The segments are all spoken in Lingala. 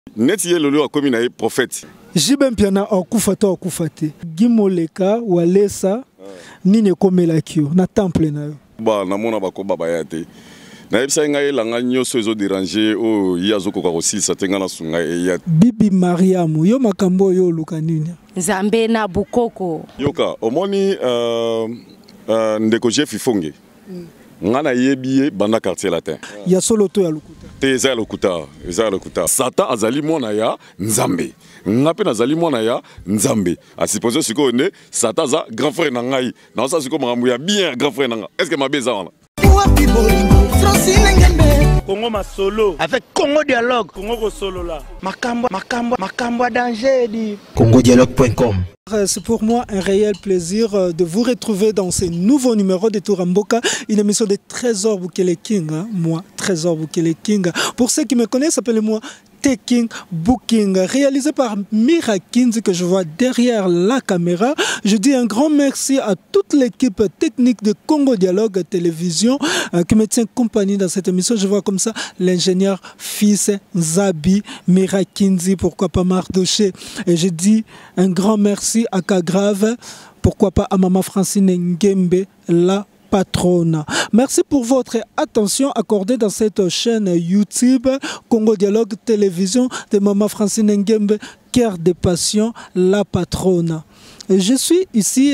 Neti lolo akomi na prophète. Jibem piana okufate. Gimoleka walesa nini komela kio na temple na yo. Ba na mona bakoba bayate. Na yebisa ngai langa nyoso ezo déranger o yazo koka aussi satenga na sunga ya Bibi Mariamu yo makambo yo luka nini. Nzambe na bukoko. Yoka omoni ndeko Jeff Ifonge. Ngana yebiye banda quartier latin. Ya solo to ya lukuta. Te eza lokuta. Satan azali mwana ya Nzambe. Ngape nazali mwana ya Nzambe. A supposé siko ne Satan za grand frère na ngai. Na osa siko makambo ya bien grand frère na nga. Est-ce que mabeza wana? Congo ma solo avec Congo Dialogue. Congo solo là. Makambo danger dit. CongoDialogue.com. C'est pour moi un réel plaisir de vous retrouver dans ce nouveau numéro de Touramboka, une émission de Trésor Bukele King. Moi, Trésor Bukele King. Pour ceux qui me connaissent, appelez-moi Taking Booking, réalisé par Mira Kinzi que je vois derrière la caméra. Je dis un grand merci à toute l'équipe technique de Congo Dialogue Télévision qui me tient compagnie dans cette émission. Je vois comme ça l'ingénieur Fils Zabi, Mira Kinzi, pourquoi pas Mardoché. Et je dis un grand merci à Kagrave, pourquoi pas à Maman Francine Ngembe, la patronne. Merci pour votre attention accordée dans cette chaîne YouTube Congo Dialogue Télévision de Maman Francine Ngembe, Cœur de Passion, la patronne. Et je suis ici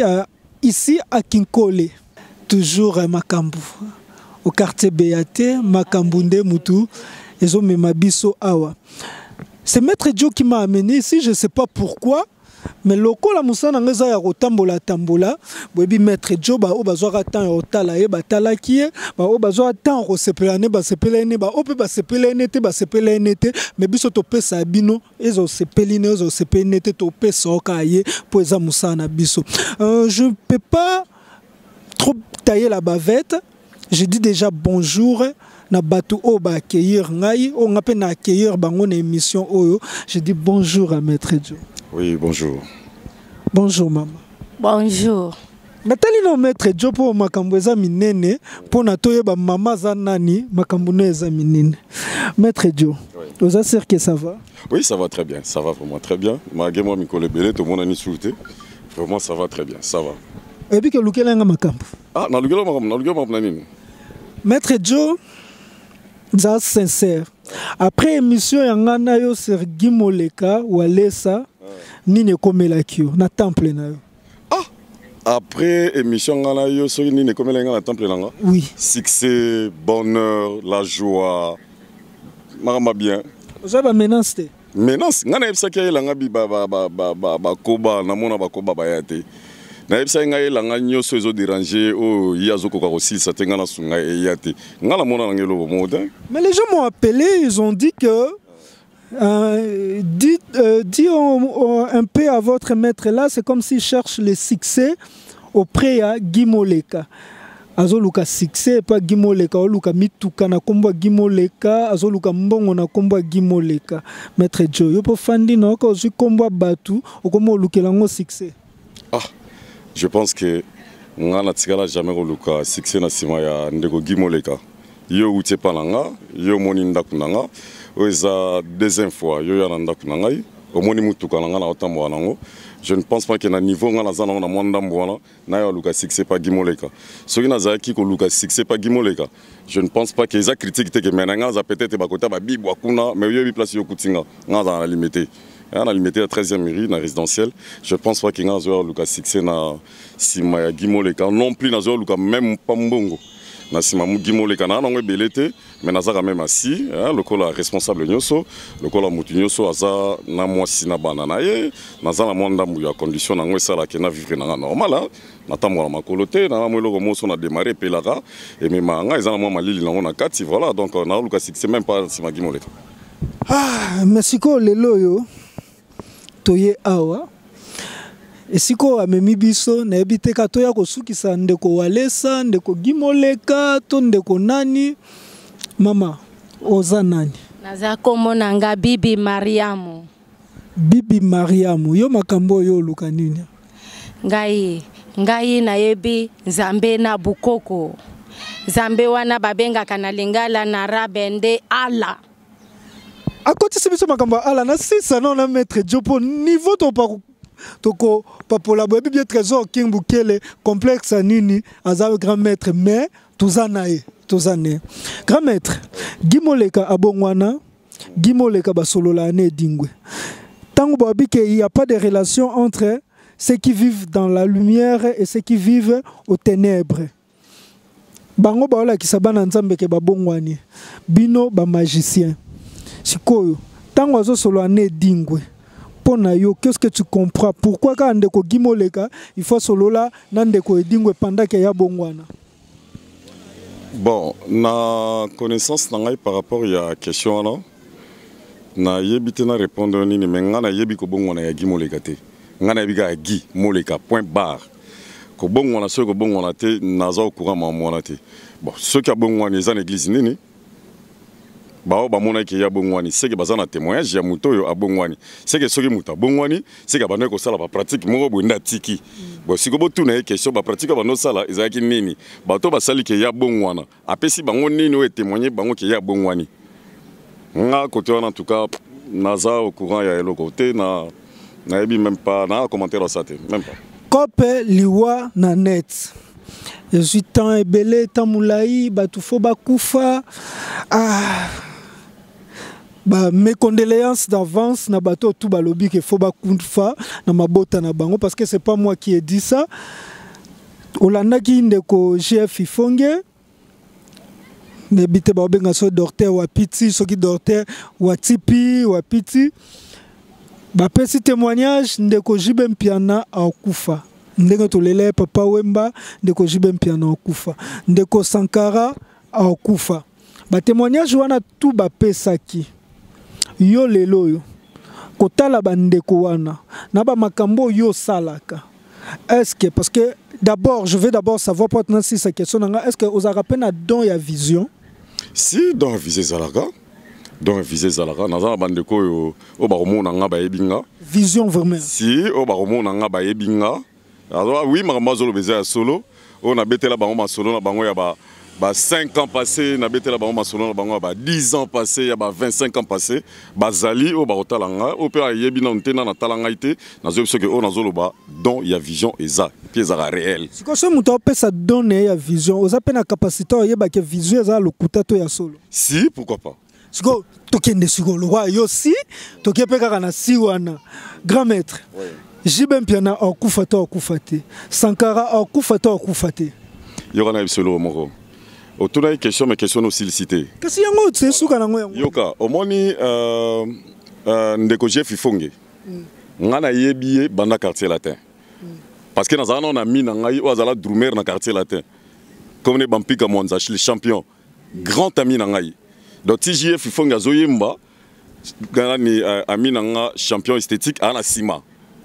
à Kinkole, toujours à Makambu, au quartier Béaté, Makambunde Moutou, et Mabiso Awa. C'est Maître Joe qui m'a amené ici, je ne sais pas pourquoi. Mais loko la musana ngeza ya kotambola tambola boyebi Maître Joe ba o bazwaka temps ya otala ye batala kie ba o bazwa temps ko sepelane ba sepelane ba ope ba sepelane te ba sepelane te mais biso to pesa bino ezo sepeline ezo sepelane te to pesa okaye po eza musana biso. Je ne peux pas trop tailler la bavette. Je dis déjà bonjour na batu o ba accueillir ngai o ngape na accueillir bango na émission oyo. Je dis bonjour à Maître Joe. Oui, bonjour. Bonjour, maman. Bonjour. Nathalie no Maître Joe pour makambo eza minene pour na toyeba mama za nani makambo no eza minene. Maître Joe, vous assure que ça va? Oui, ça va très bien. Ça va vraiment très bien. Malgré moi, Mikole Belé, tout le monde a une souté. Vraiment, ça va très bien. Ça va. Et puis que lukela nga makambo. Ah, na lukela makambo na nini? Maître Joe, ça sincère. Après émission yangana yo sur Gimoleka walesa nini komela kio na temple na yo. Ah, après émission ngana yo so nini komela nga na temple nanga? Oui. Succès, bonheur, la joie. Marama bien. Vous avez menace te? Menace ngana yebisa ke langa bi ba koba na mona ba koba bayate. Na yebisa ngai langa nyoso ezo déranger o yazo koka aussi satenga na sunga eyate. Ngala mona ngelo bomoda. Mais les gens m'ont appelé, ils ont dit que dis un peu à votre maître là, c'est comme s'il cherche le succès auprès de Gimoleka. Azoluka succès pas Gimoleka, oluka mituka na komba Gimoleka, azoluka mbongo na komba Gimoleka. Maître Joe, yo po fandi na ko zu komba batu, okomo olukela ngo succès. Ah, je pense que ngana tikala jamais oluka succès na sima ya ndeko Gimoleka. Yo utie palanga, yo moni ndaku nanga. Oza deuxième fois yo ya nanda kunangai omoni mutuka nanga na otambo nango. Je ne pense pas que na niveau ngana zana na mwanda mbwana na ya luka succès pas Gimoleka. Soki na zaki ko luka succès pas Gimoleka. Je ne pense pas que les critiques te que menanga za peut-être ba kota ba bibwa kuna mais yo bi place yo kutinga ngana na limité. On a limité la 13e mairie na résidentielle. Je ne pense pas que ngana zo luka succès na sima ya Gimoleka non plus na zo luka même pas mbongo. Nasima Gimoleka na ngwe belete mais nazaka même assis le kola responsable nyoso le kola mutu nyoso aza na mwasi na bana na ye nazala mwanda mu ya condition na ngwe sala ke na vivre na normal na tambo na makolote na mwelo ko moso na démarrer pelaka et même nga ezana mwa malili na ngona kati voilà donc na luka c'est même pas sima Gimoleka. Ah merci ko lelo yo toye awa. Et si ko amemi biso na ebite ka to ya kosukisa ndeko walesa ndeko Gimoleka to ndeko nani mama oza nani naza komona nga Bibi Mariamu. Bibi Mariamu yo makambo yo luka nini? Ngai na yebi Nzambe na bukoko. Nzambe wana babenga kana lingala na rabende ala. à côté de ce makamba ala na 6 ans on a maître Jopo niveau ton toko papola bobi bien trésor king bukele complexe nini azawe grand maître mais tozanae grand maître Gimoleka abongwana Gimoleka basolola ane dingwe tango bobi que il y a pas de relation entre ceux qui vivent dans la lumière et ceux qui vivent aux ténèbres. Bango baola kisabana nzambe ke babongwani bino ba magicien sikoyo tango azo solo ane dingwe pona yo qu'est-ce que tu comprends pourquoi quand ndeko Gimoleka il faut solo là ndeko dingwe pendant que ya bongwana. Bon, na connaissance nangai par rapport à la question là na yebite na répondre ni mais ngana yebi ko bongwana ya Gimoleka te ngana yebi ga Gimoleka point barre. Ko bongwana so ko bongwana te naza au courant mamona te bon ceux qui a bongwana za l'église nini ba ba mona ki ya bongwani c'est que bazana témoignage ya muto yo abongwani c'est que soki muta bongwani c'est que bana ko sala ba pratique moko bonda tiki bon siko botu na question ba pratique ba no sala ezaki nini ba to ba sali ke ya bongwana apesi bango nini o témoigner bango ke ya bongwani nga côté en tout cas naza au courant ya le côté na yebi même pas na commentaire ça te même pas Kope liwa na net. Je suis tant ebele, tant moulaï, batufo bakufa. Mes condoléances d'avance na bato tout balobi que faut bakufa na mabota na bango parce que c'est pas moi qui ai dit ça. Olanda ki ndeko GF Ifonge. Nebite ba benga so docteur wa piti, soki docteur wa tipi wa piti. Bapesi témoignage ndeko Jibe Mpiana akufa ndeko tolele papa Wemba ndeko Jibe Mpiana akufa ndeko Sankara akufa ba témoignage wana tout bapesaki yo lelo yo kotala bandeko wana na ba makambo yo salaka est-ce que parce que d'abord je vais d'abord savoir pour tenir si cette question est-ce que aux arapena na don ya vision si don visé zalaka donc visé zalaka naza bandeko yo o baromona nga ba yebinga vision vraiment si o baromona nga ba yebinga alors oui makambo zolo beza solo on a betela bango ma solo na bango ya ba 5 ans passés na betela bango ma solo na bango ba 10 ans passés ya ba 25 ans passés bazali o barotalanga o pe yebina ntena na talanga ite nazo biso ke o nazolo ba donc il y a vision eza puis ezara réel siko so muto opesa donner ya vision oza pe na capacité oyeba ke vision eza lokuta to ya solo si pourquoi pas siko tokende siko lo wa yo si tokepe kaka na si wana grand maître Jibe Mpiana akufa to akufa te Sankara akufa to akufa te yokana bisolo moko autour des questions mais questions aussi cité kasi yango tse suka nango yango yoka omoni ndeko Jeff Ifonge ngana yebiye banda quartier latin parce que dans un an on a mis ngai ozala drumer na quartier latin comme ne bampika monza le champion grand ami ngai donc si Jeff Ifonge azoyemba gana ni ami nanga champion esthétique ana sima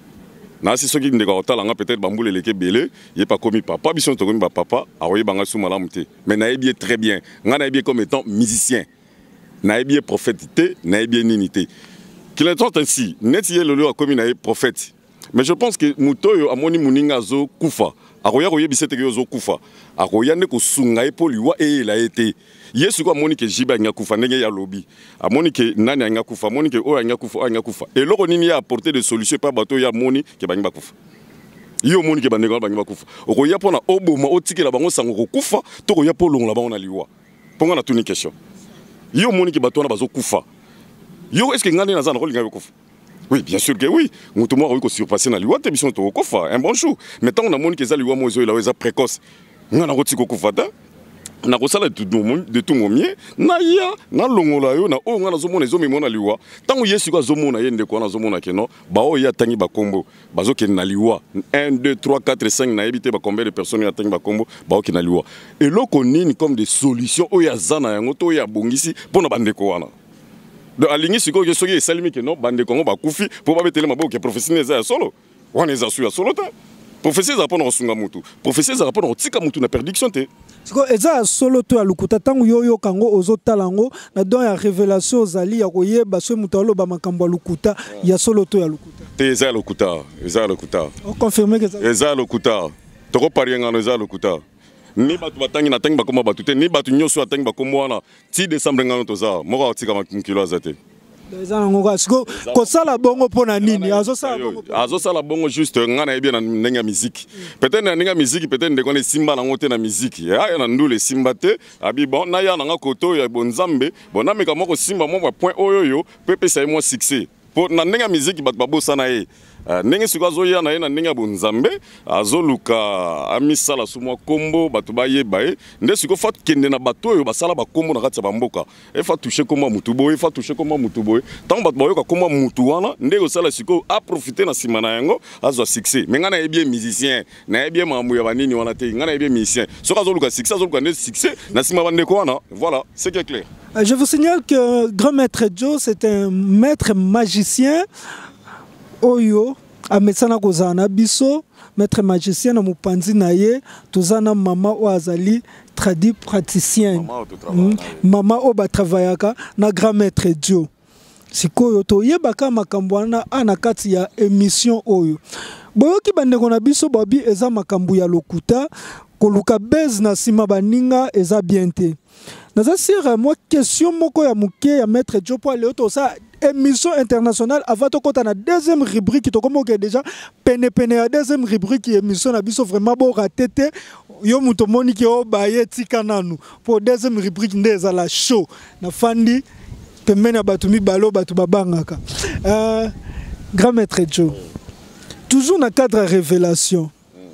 na si soki ndeko otalanga peut-être bambule leke belé yé pas commis papa bison to commis papa awoye banga sou malamu te mais na yebiye très bien ngana yebiye comme étant musicien na yebiye prophète na yebiye ninité qu'il est ainsi net yé lolo a commis na prophète mais je pense que mutoyo amoni muninga zo kufa akoya koye bisete ke zo kufa akoya ne ko sunga epo liwa e la été yesu ko amoni ke jiba nya kufa ndenge ya lobi amoni ke nani anya kufa amoni ke o anya kufa et loko nini ya apporter des solutions pas bato ya moni ke bangi bakufa yo moni ke banega bangi bakufa okoya pona oboma otikela bango sango ko kufa to ko ya polongo la bango na liwa ponga na tuni question yo moni ke bato na bazo kufa yo est-ce que ngani na zana ko linga kufa. Oui, bien sûr que oui. Nous avons surpassé dans l'Iwa, nous avons un bon jour. Mais tant qu'on a montré que l'Iwa est précoce, nous avons dit que nous avons dit de tout mon mieux. Nous avons dit que nous avons dit que nous avons dit que nous avons dit que tant que nous avons dit que nous avons dit que nous avons dit que nous avons dit 1, 2, 3, 4, 5, nous avons dit combien de personnes nous avons dit que nous et là, on a comme des solutions, nous avons dit pour nous. De aligner ce que je suis salimi que non bande Congo ba kufi pour pas mettre mabo que professionnel za solo on les a su solo ta professeur za pona sunga mutu professeur za pona tika mutu na prédiction te siko eza solo to ya lukuta tangu yoyo kango ozotalango na don ya révélation zali ya koyeba so mutu aloba makambo lukuta ya solo to ya lukuta te eza lukuta on confirme que eza lukuta toko pari ngano eza lukuta ni batu batangi na tangi bakoma batute ni batu nyoso atangi bakoma wana ti décembre ngano toza moko atika makilo azate kosala bongo mpona nini azosala bongo juste nga na yebi na ndenge ya musique peut-être na ndenge ya musique peut-être ndeko na simba nango te na musique ya na ndule simba te abi bon na ya nanga koto ya bonzambe bon na meka moko simba mo point oyoyo pepe sa mo succès po na ndenge ya musique bat babosana ye ndenge siko azoya na ye na ndenge ya bonzambe azoluka amisala sumwa kombo bato bayeba ye nde siko fa kende na bato oyo basala bakombo na kati ya bamboka efa toucher kombo mutu boye efa toucher kombo mutu boye tant bato bayoka kombo mutu wana nde osala siko a profiter na sima na yango azwa succès mais nga na yebi musicien na yebi mamu ya banini wana te nga na yebi musicien soko azoluka succès azoluka nde succès na sima bandeko wana voilà c'est clair. Je vous signale que Grand Maître Joe, c'est un maître magicien. Oyo, ametsana kozana biso, maître magicien na mupanzi na ye, tozana mama o azali tradi praticien. Mama o ba travaillaka na Grand Maître Joe. Sikoyo to yebaka makambo wana ana kati ya émission oyo. Boyoki bandeko na biso babi eza makambo ya lokuta, koluka bez na sima baninga eza bien te. Naza sire moi question moko ya muke ya maître Joe po ale to sa émission internationale avant to kota na deuxième rubrique to comme que déjà pene ya deuxième rubrique émission na biso vraiment bo ratete yo muto moni ki o baye tika nanu pour deuxième rubrique ndeza la show na fandi pemena na batu mibalo batu babangaka Grand Maître Joe toujours na cadre révélation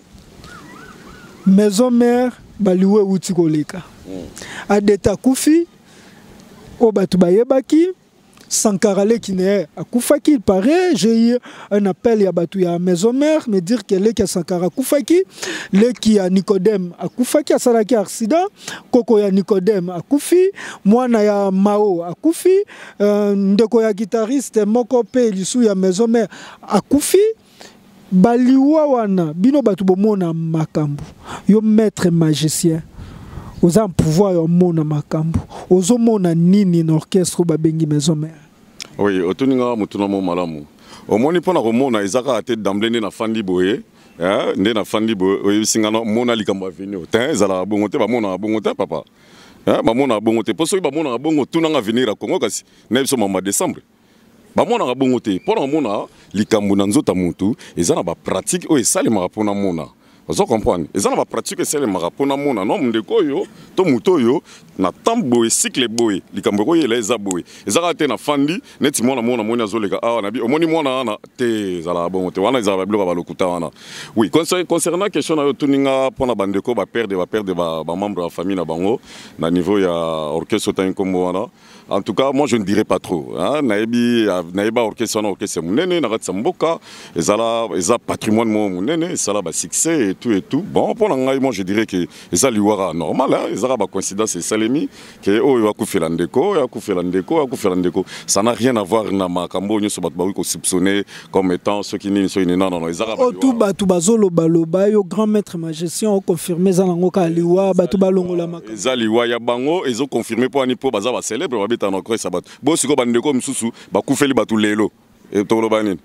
maison mère baliwe uti koleka Adeta Koufi o batu bayebaki Sankara qui n'est Koufaki, il paraît, j'ai eu un appel à Batou à maison mère, me dire qu'elle est Sankara Koufaki, le qui a Nicodème à Koufaki, à Saraki accident, Koko ya Nicodème à Koufi, moi na ya Mao à Koufi, ndeko ya guitariste Moko Pe Lisu ya maison mère à Koufi, Baliwa wana, bino batu bomona makambu, yo maître magicien. Aux un pouvoir au mona makambu aux mona nini n'orchestre babengi maison mère. Oui, otuninga mutuna mo malamu. Au moni pona ko mona izaka ate d'emblée na fandi boye, nde na fandi boye singana mona likamba venir. Tin zala bongote ba mona bongote papa. Ba mona bongote poso ba mona bongo tunanga venir à Congo kasi na biso mama décembre. Ba mona bongote pona mona likambu na nzota mutu ezana ba pratique o esale mara pona mona. Vous comprenez? Et ça, on va pratiquer celle marapona mona non mdekoyo to mutoyo na tambo cycle boy likamboyo les aboy. Et ça a na fandi neti mona mona zoleka ah na bi omoni mona na te zala bon te wana za bilo ba lokuta wana. Oui, concernant question na yo tuninga pona bandeko ba perdre ba membre de la famille na bango na niveau ya orchestre tan comme wana. En tout cas, moi je ne dirais pas trop. Naïba orchestre na orchestre munene na katsa mboka ezala patrimoine munene ezala ba succès et tout. Bon, pour l'anglais, moi je dirais que ça lui aura normal, hein. Ça va coïncidence et salemi que oh il va couper l'andeko, ça n'a rien à voir na makambo nyo so batbawi ko soupçonner comme étant ceux qui ni so inena non ezara ba. Tout batu bazolo baloba yo grand maître magicien o confirmer za nango ka liwa batu balongola makambo. Ezaliwa ya bango ezo confirmer po ani po baza ba célèbre ba beta na croix sabat. Bo siko bandeko msusu ba kufeli batu lelo. Et to lo banini.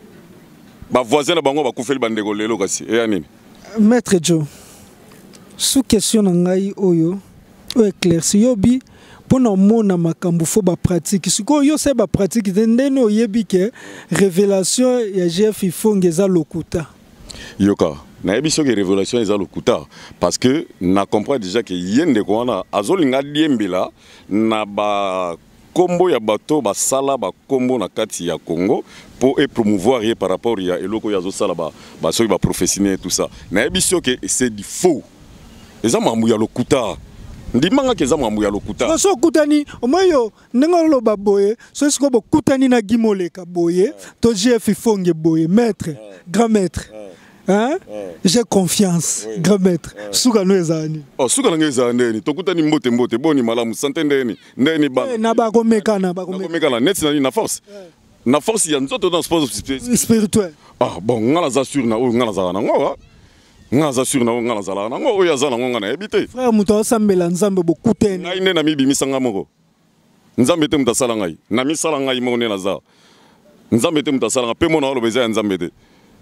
Ba voisin na bango ba kufeli bandeko lelo kasi. E anini. Maître Joe, sous question ngai oyo o éclairci yobi pona mona makambu fo ba pratique siko yo se ba pratique ndene oyebi ke révélation ya GF ifongeza lokuta yoka na yebi so ke révélation eza lokuta parce que na comprend déjà que yende ko wana azolinga diembela na ba kombo ya bato basala ba kombo na kati ya Congo pour promouvoir par rapport à eloko ya zo sala ba so ba professionnel tout ça na ebiso que c'est du faux eza mambu ya lokuta ndimanga ke eza mambu ya lokuta so kutani omoyo ngolo ba boye so siko bo kutani na gimoleka boye to GF fonge boye maître grand maître. Hein? J'ai confiance, grand maître. Souga no ezani. Oh, souga no ezani. Tokuta ni mbote boni malamu santé ndeni. Ndeni ba. Na ba komeka na. Net na force. Na force ya nzoto dans sport spirituel. Ah bon, ngala za sur na o ngala za na ngo. Ngala za sur na o ngala za na ngo o ya za na ngo na ebite. Frère muto sambela nzambe bokuteni. Ngai ne na mibi misanga moko. Nzambe te mutasala ngai. Na misala ngai mo ne na za. Nzambe te mutasala pe mo na lo beza nzambe te.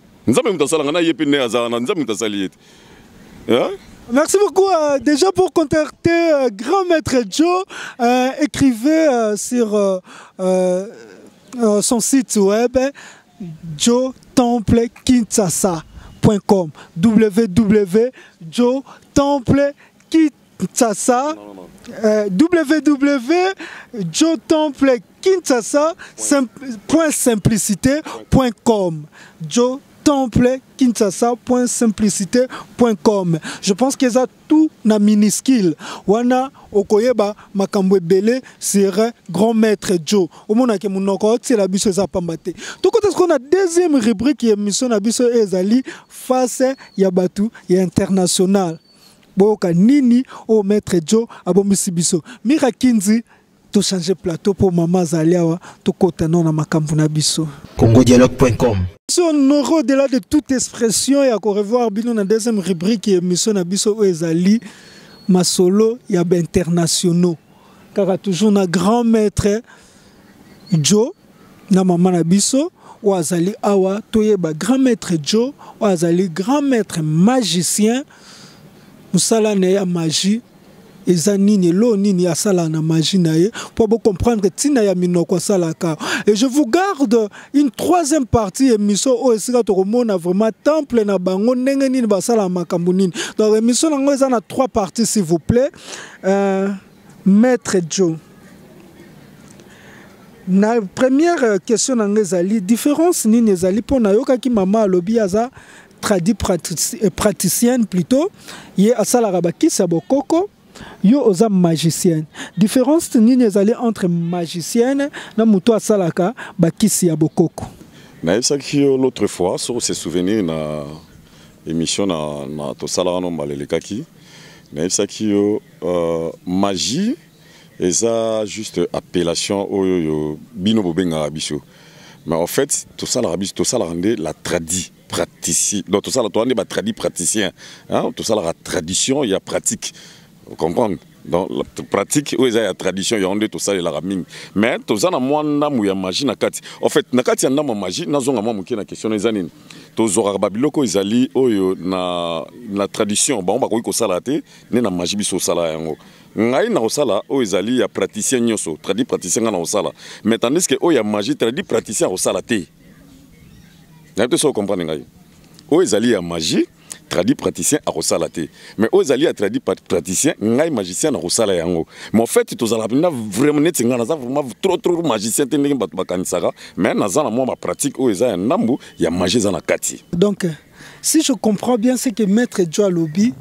Merci beaucoup. Déjà pour contacter Grand Maître Joe, écrivez sur son site web joetemplekinshasa.com www.joetemplekinshasa www.joetemplekinshasa.simplicité.com joetemplekinshasa.simplicité.com. Je pense que ça tout na minuscule. Wana okoyeba makambo belé serait grand maître Joe. Au mona ke munoko c'est la biso za pambate. Tout côté ce qu'on a deuxième rubrique émission na biso ezali face ya batu ya international. Boka nini o maître Joe abomisi biso. Mira Kinzi to changer plateau pour maman Zaliawa to kota non na makambo na biso. congodialogue.com. On aura au-delà de toute expression et à revoir dans la deuxième rubrique et émission na biso ezali masolo ya internationaux car toujours na grand maître Joe na maman na biso ou azali awa toyeba grand maître Joe ou azali grand maître magicien musala na ya magie eza nini lo nini asala na magie na ye pour comprendre tina ya minoko salaka. Et je vous garde une troisième partie émission o esika to komona vraiment temple na bango ndenge nini basala makambo nini. Donc émission nango eza na trois parties s'il vous plaît. Maître Joe, na première question nango ezali différence nini ezali po na yoka ki mama alobi aza praticienne plutôt ye asala rabakisa bokoko yo oza magicienne. Différence nini ezali entre magicienne na muto asalaka bakisi ya bokoko. Na esaki l'autre fois sur se souvenir na émission na to sala no malelekaki. Na esaki magie eza juste appellation oyo bino bobenga biso. Mais en fait to sala biso to sala rende la tradition praticien. Donc tout ça là toi on est tradi praticien. Hein, tout ça la tradition il y a pratique. Vous comprenez? Dans la pratique, où il y a la tradition, il y a tout ça, il y a la mine. Mais tout ça, il y a magie. En fait, il y a magie, il y a une question des années. Tout ça, il y a la tradition. On va dire que ça, il y a la magie. Ngai na osala o ezali ya praticien nyoso tradi praticien na osala mais tandis que o ya magie tradi praticien osala te na to so comprendre ngai o ezali ya magie tradi praticien a osala te mais o ezali ya tradi praticien ngai magicien na osala yango mais en fait to zala na vraiment net ngana za vraiment trop magicien te ndenge bato bakanisaka mais na za na mo ba pratique o ezali ya nambu ya magie za na kati. Donc si je comprends bien c'est que maître Joe Lobi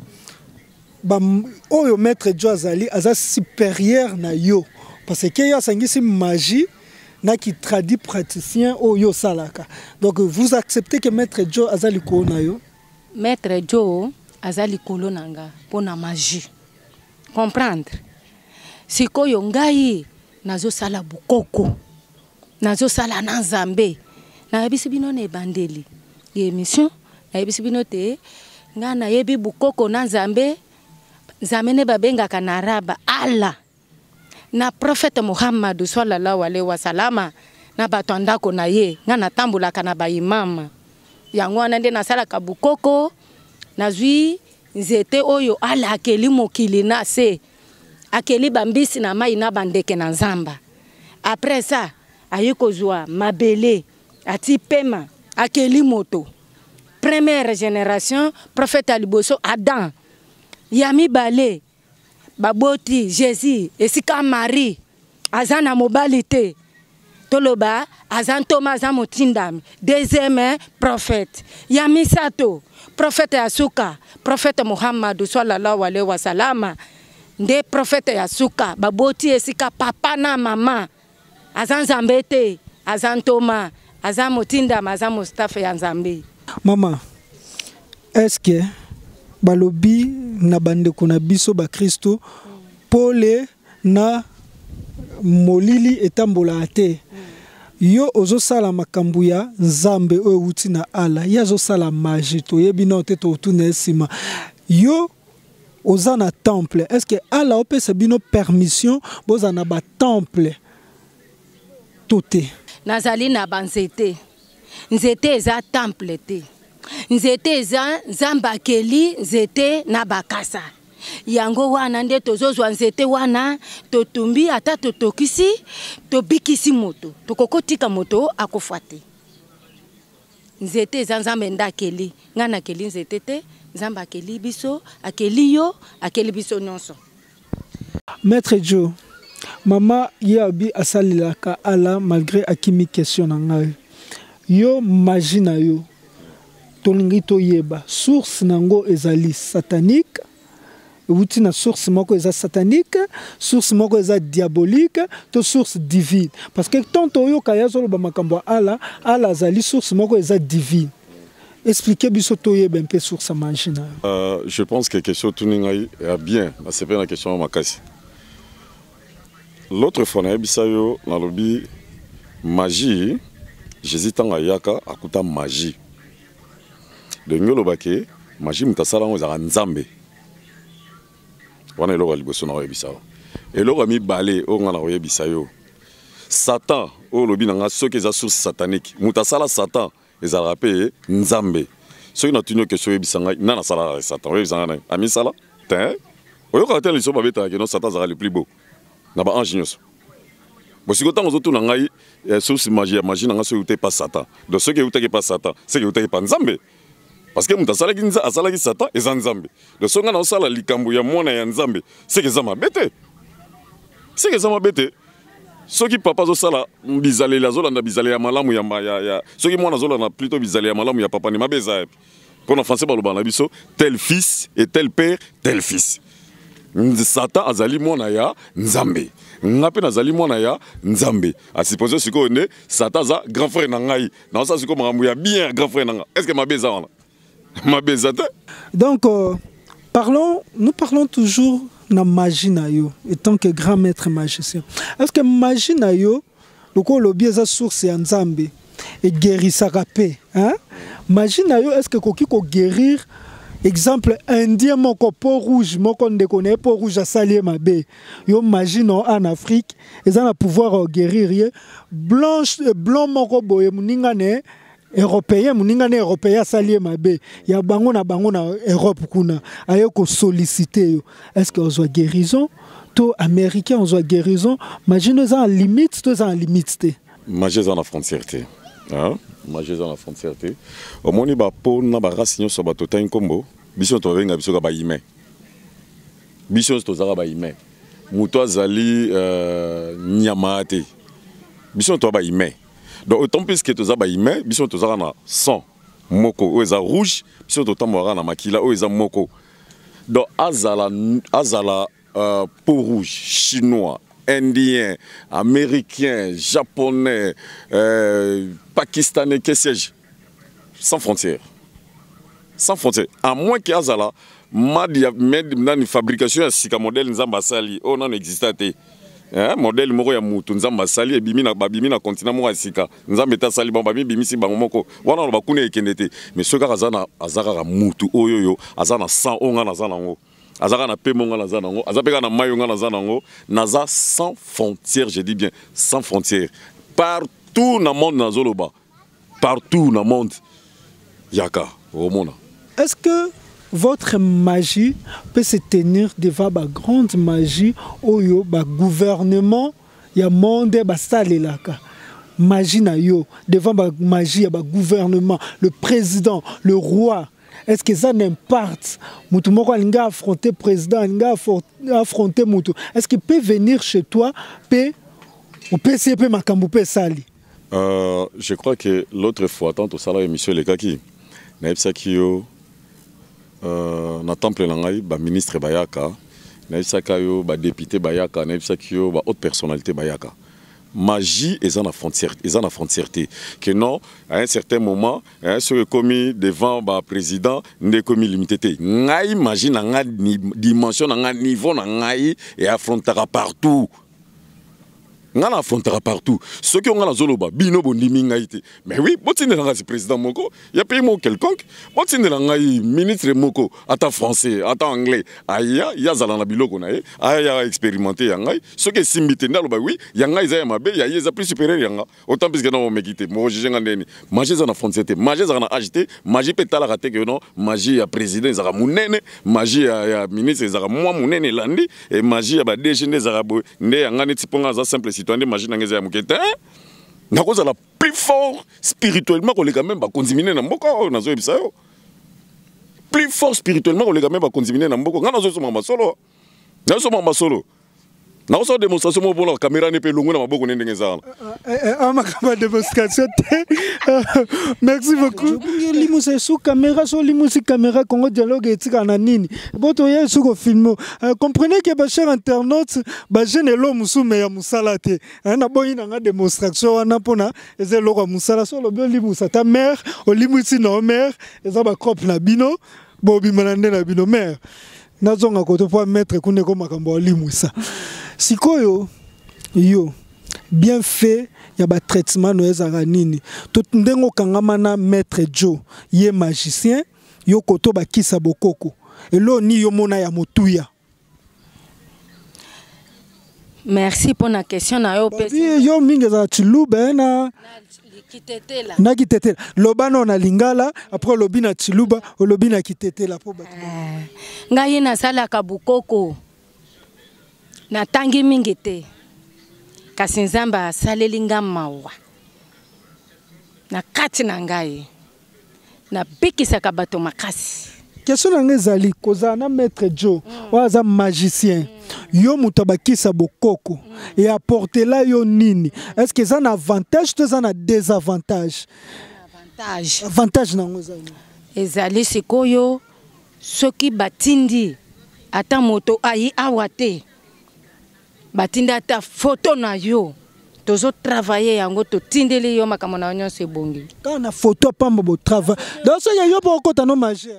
oyo maître Joe azali aza supérieur na yo parce que ya sangisi magie na ki tradi praticien oyo salaka. Donc vous acceptez que maître Joe azali ko na yo? Maître Joe azali kolo nanga pona magie. Comprendre? Sikoyo ngai nazo sala bukoko. Nazo sala na Nzambe. Na yebisi bino ne bandeli. Ye émission na yebisi bino te nga na yebi bukoko na Nzambe. Zamene babenga kanaraba Allah na prophète Muhammad sallallahu alaihi wasallam na batandako na ye nga na tambula kana ba imam yango wana nde na sala kabukoko na zwi nzete oyo ala akeli mokili na se akeli bambisi na mai na bandeke na Nzamba. Après ça ayiko zwa mabele ati pema akeli moto première génération prophète Aliboso Adam Yami Balé, Baboti, Jésus, Esika Marie, Azana Mobilité, Toloba, Azan Thomas Zamotindam, deuxième prophète. Yami Sato, prophète Asuka, prophète Muhammad sallallahu alayhi wa sallam, des prophètes Asuka, Baboti, Esika papa na maman, Azan Zambete, Azan Thomas, Azan Motindam, Azan Mustafa Yanzambi. Maman, est-ce que balobi na bande kuna biso ba Kristo pole na molili etambola ate yo ozo sala makambu ya Nzambe oyo uti na ala ya zo sala magie to yebi na te to tuna sima yo oza na temple. Est-ce que ala opesa bino permission boza na ba temple tote nazali na banzete nzete eza temple te nzete eza Nzamba keli nzete na bakasa yango wana nde tozozwa nzete wana totumbi ata totokisi tobikisi moto tokokotika moto akufa te nzete eza nzambe nde akeli nga nakeli nzete te nzambe akeli biso akeli yo akeli biso nyonso. Maître Joe, mama yabi asalilaka ala malgré akimi question na ngai yo magie na yo tolingi toyeba source nango ezali satanique outi na source moko eza satanique source moko eza diabolique to source divine parce que tant oyo kaya zoloba makambo ala azali source moko eza divine. Expliquez biso toyeba un peu sur sa magie na yo. Je pense que question tuningai est bien, c'est pas une question makasi. L'autre fois na yebisa yo na lobi magie Jésus tanga yaka akuta magie. De ngolo bake magie mutasala ngo za nzambe. Wana eloko liboso na yebisa. Eloko mi balé o ngana yebisa yo. Satan o lobi nanga soki za source satanique. Mutasala Satan ezala pe nzambe. Soki na tunyo question yebisa ngai nana sala Satan yebisa ngai ami sala. Tin. Oyo ka tele so ba beta que non Satan zara le plus beau. Na ba ange nyonso. Bon si autant aux na ngai source magie nanga so uté pas Satan. Donc ceux qui uté pas Satan, c'est qui uté pas nzambe. Parce que mutasala ki nza asala ki Satan et nzambe. Donc songa na osala likambo ya mona ya nzambe, c'est que ça m'a bête. C'est que ça m'a bête. Ceux qui papa zo sala bizale la zola na bizale ya malamu ya ceux qui mona zola na plutôt bizale ya malamu ya papa ni mabeza. Pour en français baloba na biso tel fils et tel père, tel fils. Satan azali mwana ya nzambe. Ngape nazali mwana ya nzambe. A supposer siko ne Satan za grand frère na ngai. Na ça siko makambo ya bien grand frère na nga. Est-ce que mabeza wana? Mabeza te? Donc nous parlons toujours na magie na yo étant que grand maître magicien. Est-ce que magie na yo loko lobi eza source ya nzambe et guérissaka pe, hein? Magie na yo est-ce que koki ko guérir exemple indien moko peau rouge moko ndekone peau rouge asali mabe yo magie no en Afrique eza na pouvoir guérir blanc moko boye muninga ne européen asali mabe ya bango na Europe kuna ayo ko solliciter yo est-ce que on soit guérison to américain on soit guérison magie no eza en limite to eza en limite te magie eza na frontière te hein magie eza na frontière te omoni ba po na ba race nyonso ba tota nkombo biso to venga biso ka ba ime biso to zaka ba ime muto azali nyama te biso to ba ime. Donc autant plus que tous les humains, ils sont tous en sang, moko, ils sont rouge, ils sont tous en makila, ils sont moko. Donc azala peau rouge, chinois, indien, américain, japonais, pakistanais, que sais-je, sans frontières, sans frontières. À moins que azala, une fabrication de sika modèle nzamba sali, on n'en existe pas. Modèle moko ya mutu nzamba sali e bimi na continent moko sika nzamba ta sali bamba bimisi bango moko wana ba kuna ekendete mais ce gars azaka mutu oyoyo azana 100 onga na zanango azaka na pe monga na zanango azapeka na mayo nga na zanango naza sans frontières, je dis bien sans frontières, partout dans le monde na zoloba, partout dans le monde yaka au monde. Est-ce que votre magie peut se tenir devant la grande magie où le gouvernement ya monde basalelaka magie na yo devant la magie ya gouvernement, le président, le roi? Est-ce que ça n'impacte mutu moko alinga affronter président, alinga affronter mutu? Est-ce qu'il peut venir chez toi ou peut se peut makambu peut sali? Je crois que l'autre fois tant au salaire monsieur Lekaki na ebsaki yo na temple nangai ba ministre bayaka na ebsaka yo ba député bayaka na ebsaki yo ba haute personnalité bayaka. Magie est en frontière, que non à un certain moment ce commis devant le président n'est commis limité. Ngai magie n'a dimension n'a niveau n'a et affrontera partout. nga na affrontera partout ceux qui ont la zoloba bino bondimi ngaité mais oui botine la président moko ya pays mo quelconque botine la ngai ministre moko ata français ata anglais aya ya zala na biloko na ye aya expérimenter ya ngai ceux qui simbite ndalo ba oui ya ngai za ya mabe ya yeza plus supérieur ya nga autant plus que na omekité mo jije nga ndeni magie za na français te magie za na agité magie petala raté que non magie ya président za munene magie ya ministre za moi munene landi et magie ya ba DG za ndé ya ngani tiponga za simple citoyen magie nangeza ya muketa na cause la plus fort spirituellement qu'on les quand même ba konziminer na mboko na zo ebisa yo plus fort spirituellement qu'on les quand même ba konziminer na mboko ngana zo soma masolo na soma masolo na zo démonstration mo pour la caméra ne pe longo na maboko ndenge zala ma démonstration. Merci beaucoup. Limu c'est sous caméra, sur limu c'est caméra Congo dialogue et tika na nini. Boto ye sous film. Comprenez que ba cher internaute, ba jeune l'homme sous meya musala te. Na boyi na démonstration na pona eze loko musala so lo limu sa ta mère, o limu si na mère, eza ba crop na bino, bobi manande na bino mère. Na zonga ko to po mettre kune ko makambo limu sa. Sikoyo yo bien fait ya ba traitement no ezaka nini to ndengo kangamana maître Joe ye magicien yo koto ba kisa bokoko elo ni yo mona ya motuya. Merci pour la question na yo pesi yo mingi za chiluba na kitetela na kitetela lobano na lingala après lobi na chiluba lobi na kitetela po ba ngai na sala ka bokoko na tangi mingi te kasi nzamba asaleli nga mawa na kati na ngai na bikisaka bato makasi. Question na ngezali koza na maître Joe waza magicien yo mutabakisa bokoko et apporter là yo nini est-ce que ça un avantage ou ça un désavantage? Avantage na ngezali ezali sikoyo soki batindi ata moto ayi awate batinda ata photo na yo tozo travailler yango to tindeli yo makambo na onyo sebongi quand na photo pamba bo travail donc ça yo po kota no magie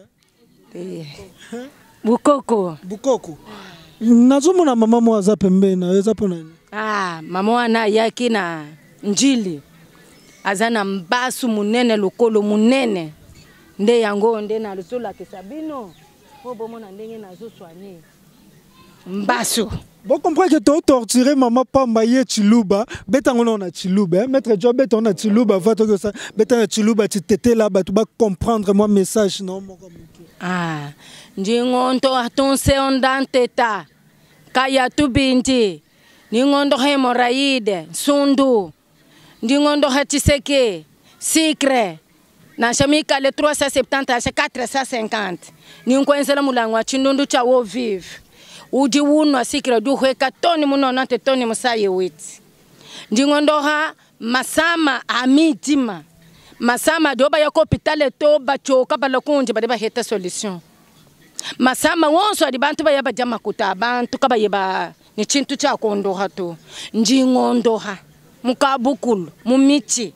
bukoko nazomona mama mo aza pembe na eza pona mama wana yaki na njili azana mbasu munene lokolo munene nde yango nde na lusola kesabino po bomona ndenge nazo soigner mbasu. Bon, comprenez que tu torturé maman Pamba ye Chiluba, betango na Chiluba, maître Joe beton na Chiluba, va to ça, betan Chiluba tu t'étais là, tu vas comprendre mon message non mon njingonto atonse ondanteta kaya tubinti ningondo hemorrhoide sundu ndingondo hatiseke secret na shamika le 370 à 450 ninkwenzela mulango wa chindundu cha wo vive uji wunwa sikira du hweka toni munona te toni musaye witi ndingondoha masama amitima masama doba ya hôpital to bachoka balakunje bade baheta solution masama wonso adi bantu ba yaba jama kuta bantu kaba yeba ni chintu cha kondoha to ndingondoha mukabukulu mumichi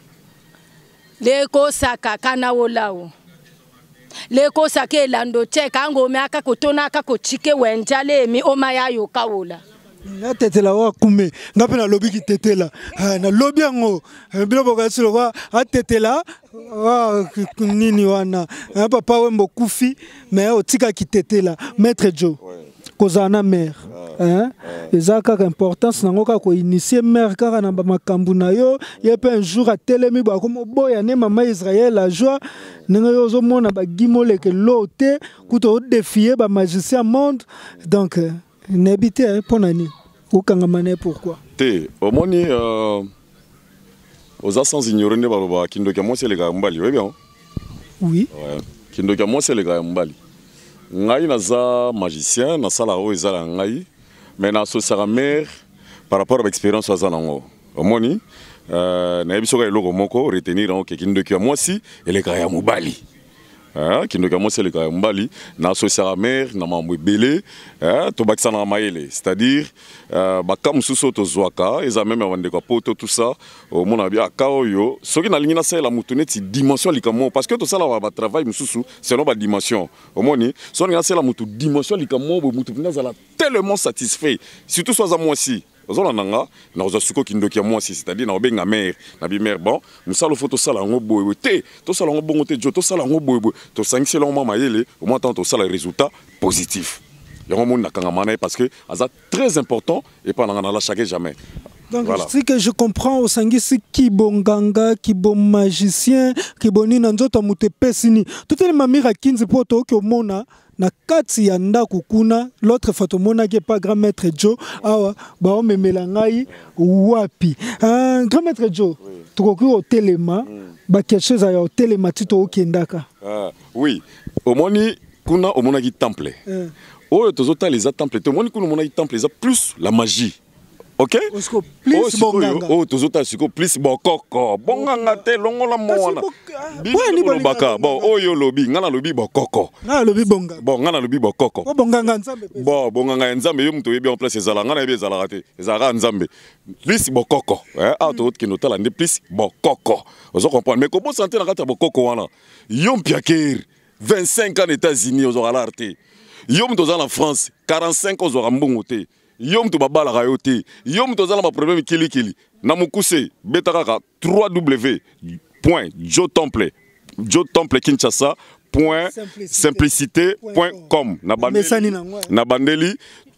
leko saka kana wolawo leko sake lando cheka ngome aka kutona aka kuchike wenjale mi oma yayo kawula na tetela wa kume ngape na lobi ki tetela na lobi yango bilo bokasilo wa atetela wa nini wana papa wembo kufi mais otika ki tetela maître Joe kozana mère ezaka ka importance nango ka ko initier mère kaka na makambu na yo yepe un jour a telemi ba ko boya ne mama Israël la joie nenga yo zo mona ba gimole ke lote kuto défier ba magicien monde donc n'habiter pour nani ou kangamane pourquoi te omoni aux sans ignorer ne ba kindoka mo c'est les gars mbali oui bien oui kindoka mo c'est les gars mbali ngai naza magicien na sala o ezala ngai mais na associera mère par rapport à l'expérience aza nango omoni na ebisoka eloko moko retenir en ke kindoka moi si ele ka ya mobali kindoka moi c'est le ka mbali na associera mère na mambo belé to bakisa na maele c'est-à-dire bakam suso to zwaka eza même avant de poto tout ça au mona bia kaoyo soki na lingi na sala mutuneti dimension likamo parce que to sala ba travail mususu selon ba dimension omoni so na sala mutu dimension likamo bo mutu na zala tellement satisfait surtout soit à moi aussi ozolanda na ozwa suko kindoki ya mwasi c'est-à-dire na obenga mère na bi mère bon musalo faut tosala ngo boye te tosala ngo bongo te jo tosala ngo boye tosangisi longo mama yele au moins tant tosala résultat positif yango mona kanga mana parce que aza très important et pas na la chaque jamais. Donc, voilà. C'est que je comprends au Sangisi qui bon ganga, qui bon magicien, qui bon ninanzota mute pesini. Tout les mamira 15 poto que mona na kati yanda kukuna l'autre fatomona qui est pas grand maître Joe awa ba o memelangai wapi. Grand maître Joe, tu au téléma, ba quelque chose à au téléma tito okendaka. Oui, au moni kuna au mona qui temple. Oh tozota les temple, au moni kuna mona qui temple les plus la magie. Ok? Plus bonganga. Oh, tozota siko plus bokoko. Bonganga te longola mwana. Bon baka. Bon, oyo lobi, ngana lobi bokoko. Ngana lobi bonga. Bon, ngana lobi bokoko. Bonganga nzambe. Bon, bonganga nzambe yo mto yebi en place ezala ngana yebi ezala raté. Ezala nzambe. Plus bokoko. Ah to autre kinota la plus bokoko. Ozo comprendre mais comment santé na kata bokoko wana. Yom piaker 25 ans aux États-Unis aux raté. Yom toza en France 45 aux rambongoté. Yom to babala rayote yom to zala ma problème kili na mukuse betakaka www.jotemple.simplicité.com na bandeli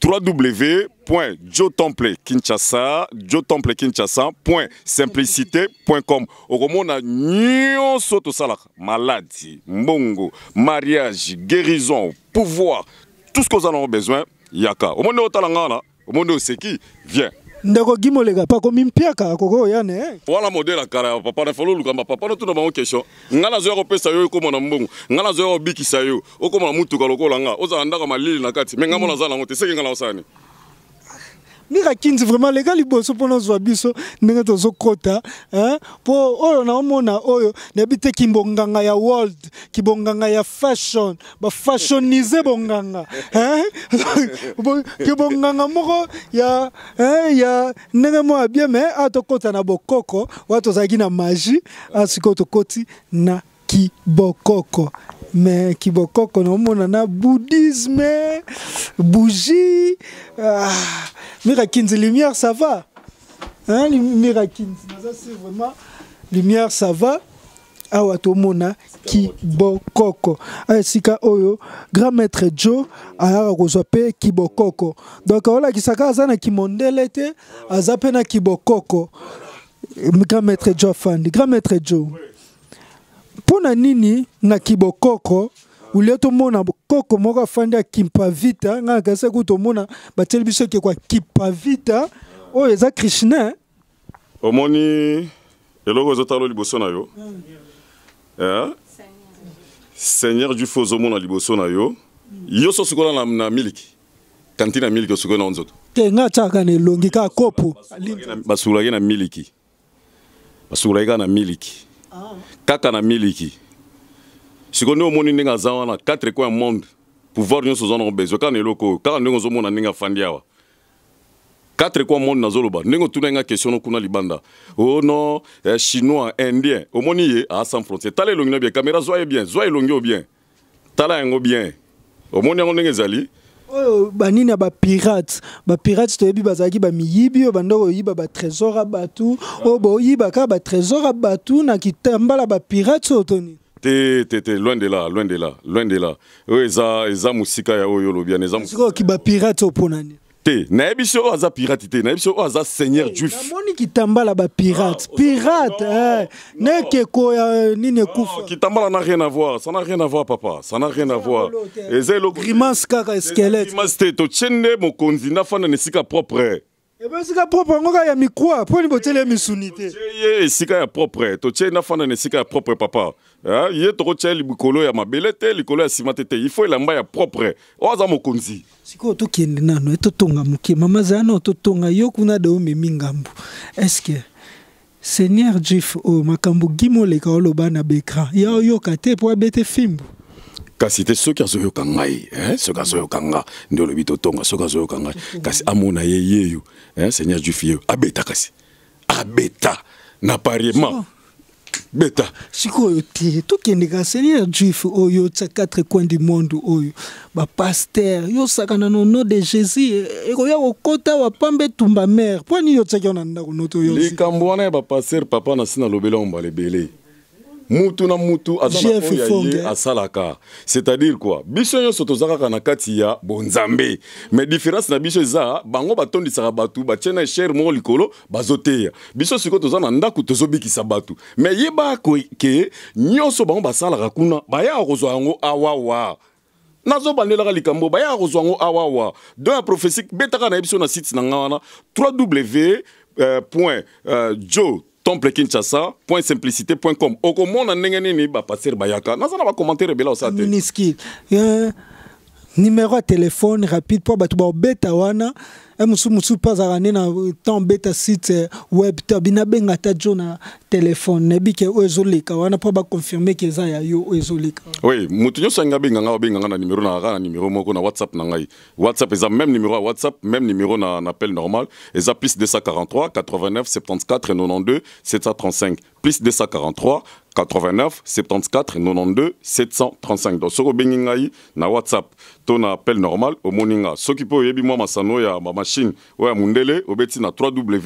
www.jotemple.simplicité.com okomona nyonso to salaka maladie mbongo mariage guérison pouvoir tout ce que vous en avez besoin. Yaka. Au monde otalangana, au monde oseki, viens. Ndeko gimolega pa ko mimpiaka koko yane. Voilà modèle à kara papa na falo lukamba papa no tuna ba question. Ngana zo pesa yo ko mona mbongo. Ngana zo bikisa yo. Okoma mutu ka lokola nga. Oza ndaka malili na kati. Menga mona zala ngote seki ngana osani. Mira 15 vraiment les gars liboso pona zo biso ndenge to zo kota hein po oyo na omona oyo nebite kimbonganga ya world kibonganga ya fashion ba fashioniser bonganga hein kibonganga moko ya ya ndenge mo bien mais atokota na bokoko watu zaki na magie asiko tokoti na kibokoko. Mais kibokoko na omona na bouddhisme bougie Mira 15 lumière ça va hein Mira 15 c'est vraiment lumière ça va awa tomona kibokoko sika oyo grand maître Joe ayaka kozwa pe kibokoko donc ola kisaka azana kimondele te azape na kibokoko grand maître Joe fandi grand maître Joe pona nini na kibokoko uleto mona bokoko moko fandi kimpa vita nga kase kuto mona bateli biso ke kwa kimpa vita o eza Krishna omoni eloko zotalo liboso na yo Seigneur du fozo mona liboso na yo yo so sukola na miliki kantina miliki sukola na nzoto ke nga chaka ne longi ka kopo basula na miliki basula na miliki kaka na miliki sikono omoni ninga zawana 4 coins monde pouvoir nyonso zona besoin kana eloko kaka ndenge ozomona ninga fandiawa 4 coins monde nazoloba ndenge tunenga question kuna libanda oh non chinois indien omoni ye à sans frontière tala elongi bien caméra zoye bien zoye elongi bien tala yango bien omoni yango ndenge zali oyo banini ya ba pirates toyebi bazaki ba miyibi bandoko yiba ba trésor abatu obo yiba ka ba trésor abatu na kitambala ba pirates otoni loin de là oyo eza musika ya oyo lobia neza musika ki ba pirates oponani te na ebiso aza pirate te na ebiso aza seigneur juif namoni kitambala ba pirate neke ko ya nini kufa kitambala n'a rien à voir ça n'a rien à voir papa ça n'a rien à voir ezelo grimace kaka squelette grimace te to chende mokonzi na fana nesika propre sika propre ngoka ya mikwa poni botele misunité ye sika ya propre to chende na fana nesika ya propre papa ye to cheli bikolo ya mabele te likolo ya simate te il faut elamba ya propre oza mokonzi siko to kende nano etotonga muke mama zana totonga yo kuna de omemi ngambu est-ce que Seigneur Juif o makambo gimole ka oloba na bekra ya yo kate po abete fimbu kasi te soki azoyoka ngai soki azoyoka nga nde olobi totonga soki azoyoka ngai kasi amona ye yeyo Seigneur Juif yeyo abeta kasi abeta na pariement beta sikoyo te tokendeka Seigneur juif oyo tsa 4 coins du monde oyo pasteur yo sakana no nom de Jésus ekoya kokota wapambe tumba mère poni yo tsaki na ndako noto yo likambo wana ya pasteur papa na sina lobela ombale belé mutu na mutu azana oya asalaka, c'est-à-dire quoi biso yo sotozaka kana kati ya bonzambe mais différence na biso za bango batondisaka batu batiena cher mo likolo bazoteya biso siko tozana ndaku tozobikisa batu mais yeba ko ke nyoso bango basalaka kuna baya kozwa yango awawa nazo bandela likambo baya kozwa yango awawa dans la prophétie betaka na biso na site na ngana www.joe Temple Kinshasa.simplicité.com. Oko mona nengeni ni ba passer bayaka. Nazana ba commentaire bela osate. Miniski. Numéro de téléphone rapide pour batu ba beta wana. Musu pas arane na temps beta site web tabina benga ta jona téléphone nebi ke ozolika wana pour ba confirmer que za ya yo ozolika. Oui, mutu nyo sanga benga na numéro na numéro moko na WhatsApp na ngai. WhatsApp est même numéro à WhatsApp, même numéro na appel normal, et plus 243 89 74 92 735 plus 243 89 74 92 735. Donc soko bengi ngai na WhatsApp ton appel normal au moninga. Soki po yebi moi masano ya ma machine ou ya mundele obeti na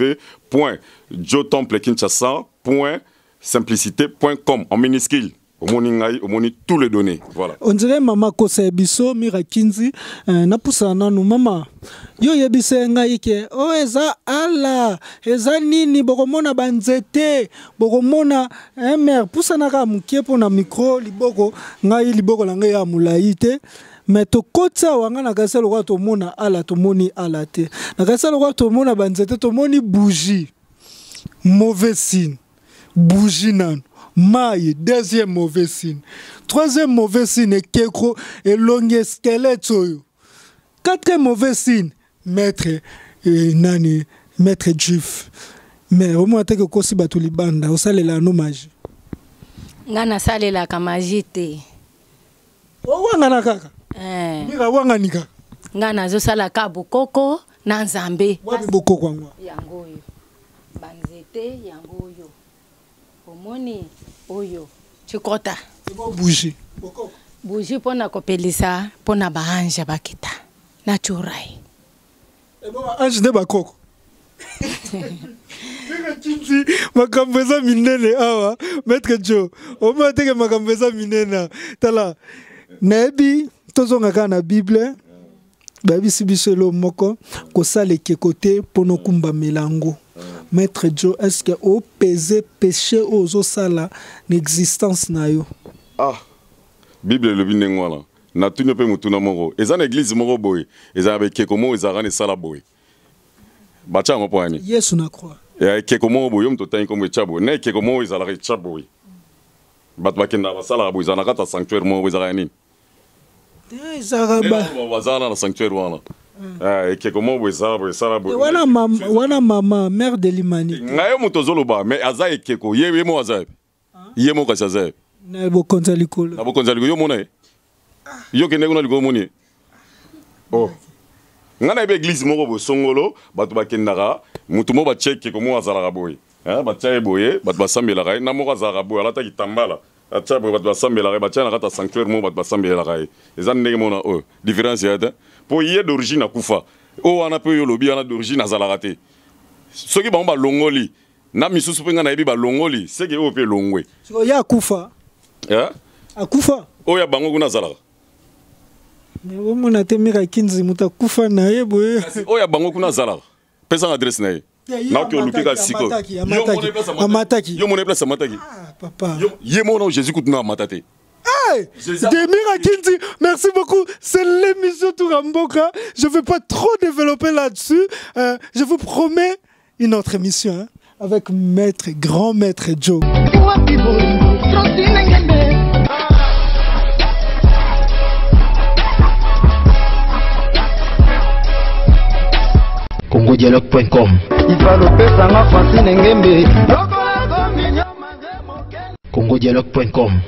www.joetemplekinshasa.simplicité.com en minuscule. Au moni tous les données. Voilà. On dirait maman Kosa Ebiso, Mira Kinzi, na pusana no mama. Yo yebise ngai ke o eza ala, eza nini bokomona banzete, bokomona mère pusana ka mukie pona micro liboko ngai liboko la ngai ya mulaite. Mais to kota wanga na kaselo kwa to mona ala to moni ala te. Na kaselo kwa to mona banzete to moni bougie. Mauvais signe. Bougie nan. Maille, deuxième mauvais signe. Troisième mauvais signe est keko et longue squelette. Quatrième mauvais signe, maître nani, maître juif. Mais au moins que kosi batuli banda, au sale la no magie. Ngana sale la kamaji te. O wanga na kaka. Mira wanga nika. Ngana zo sala ka bokoko na nzambe. Wapi bokoko ngwa. Yango yo. Banzete yango yo. Omoni oyo chikota bougie bougie pona kopelisa pona baanja bakita naturai ange de bakoko kinzi makambeza minene awa maître Joe o mateke makambeza minena tala nebi tozonga kana bible babi sibiselo moko ko sale ke côté pono kumba melango. Maître Joe, est-ce que au pesé péché aux sala l'existence na yo? Ah, Bible le binengwana. Na tunyo pe mutuna moko. Eza na église moko boy. Eza avec kekomo eza na sala boy. Bacha ngopo ani. Yesu na croix. Ya kekomo boy yom totani comme chabo. Na kekomo eza la chabo. Bat bakenda ba sala boy eza na kata sanctuaire mo eza ni. Eza ba. Wazana na sanctuaire wana. Kekomo weza sala boy. Wana mama mère de l'humanité. Ngayo mutozolo ba mais aza ekeko ye mo aza. Ye mo kasi aza. Na bo konza likolo. Na bo konza likolo yo mona. Yo kende kuna likolo moni. Oh. Ngana be église moko bo songolo batu bakendaka mutu mo ba check ko mo azala boy. Ba tsaye boye batu basambela kai na mo azala boy alata kitambala. Atcha bo batu basambela kai ba tsa na kata sanctuaire mo batu basambela kai. Eza ndenge mona oh différence ya ta. Po yé d'origine akufa. O wana pe yo lobi wana d'origine azala raté. Soki ba longoli na misusu penga na yebi ba longoli seke o pe longwe. So ya akufa. Akufa. O ya bango kuna azala. Mais au moins te Mira Kinzi muta kufa na yebo. O ya bango kuna azala. Pesa adresse na ye. Na ki olupika siko. Amataki. Yo mona place amataki. Ah papa. Ye mona Jésus kutuna matate. Mira Kinzi, merci beaucoup. C'est l'émission Touramboka. Je ne vais pas trop développer là-dessus. Je vous promets une autre émission avec grand maître Joe. CongoDialogue.com CongoDialogue.com